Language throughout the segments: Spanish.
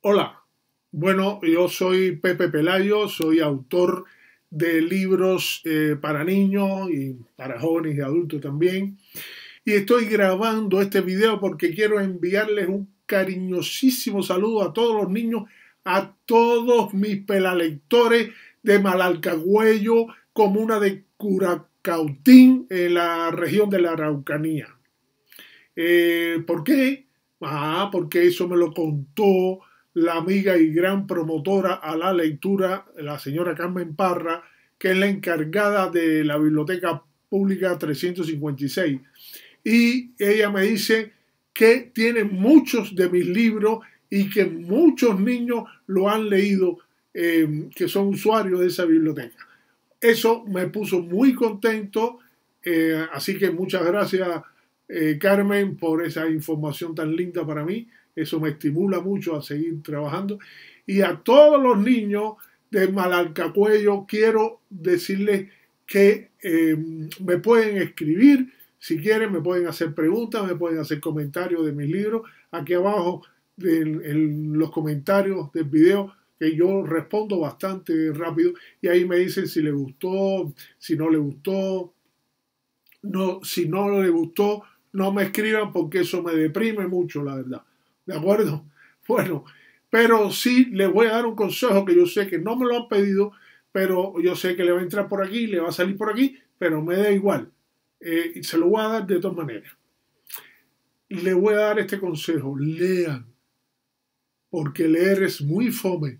Hola, bueno, yo soy Pepe Pelayo, soy autor de libros para niños y para jóvenes y adultos también. Y estoy grabando este video porque quiero enviarles un cariñosísimo saludo a todos los niños, a todos mis pelalectores de Malalcagüello, comuna de Curacautín, en la región de la Araucanía. ¿Por qué? Porque eso me lo contó la amiga y gran promotora a la lectura, la señora Carmen Parra, que es la encargada de la Biblioteca Pública 356. Y ella me dice que tiene muchos de mis libros y que muchos niños lo han leído, que son usuarios de esa biblioteca. Eso me puso muy contento, así que muchas gracias, Carmen, por esa información tan linda para mí. Eso me estimula mucho a seguir trabajando. Y a todos los niños de Malalcacuello quiero decirles que me pueden escribir, si quieren, me pueden hacer preguntas, me pueden hacer comentarios de mis libros. Aquí abajo en los comentarios del video, que yo respondo bastante rápido, y ahí me dicen si le gustó, si no le gustó. No, si no le gustó, no me escriban porque eso me deprime mucho, la verdad. ¿De acuerdo? Bueno, pero sí les voy a dar un consejo que yo sé que no me lo han pedido, pero yo sé que le va a entrar por aquí, le va a salir por aquí, pero me da igual. Y se lo voy a dar de todas maneras. Le voy a dar este consejo: lean, porque leer es muy fome.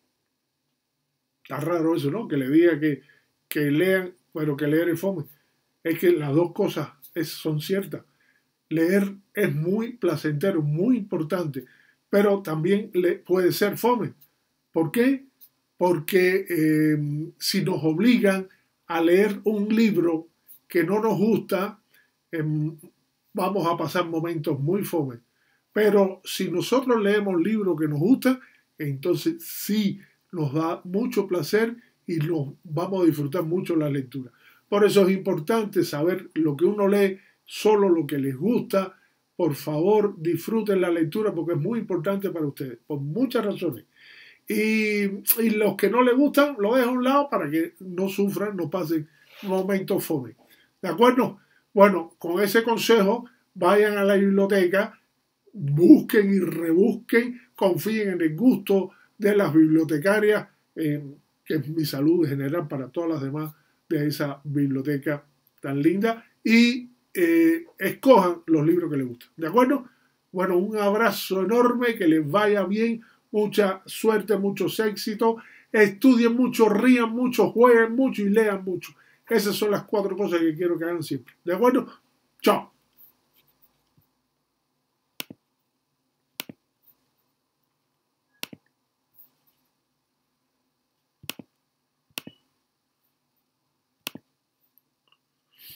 Está raro eso, ¿no? Que le diga que lean, pero que leer es fome. Es que las dos cosas son ciertas. Leer es muy placentero, muy importante, pero también puede ser fome. ¿Por qué? Porque si nos obligan a leer un libro que no nos gusta, eh, vamos a pasar momentos muy fome. Pero si nosotros leemos libros que nos gustan, entonces sí nos da mucho placer y nos vamos a disfrutar mucho la lectura. Por eso es importante saber lo que uno lee, solo lo que les gusta. Por favor, disfruten la lectura porque es muy importante para ustedes, por muchas razones. Y los que no les gustan, lo dejo a un lado para que no sufran, no pasen momentos fome. ¿De acuerdo? Bueno, con ese consejo, vayan a la biblioteca, busquen y rebusquen, confíen en el gusto de las bibliotecarias, que es mi salud general para todas las demás de esa biblioteca tan linda, y escojan los libros que les gustan. ¿De acuerdo? Bueno, un abrazo enorme, que les vaya bien, mucha suerte, muchos éxitos, estudien mucho, rían mucho, jueguen mucho y lean mucho. Esas son las 4 cosas que quiero que hagan siempre. ¿De acuerdo? Chao.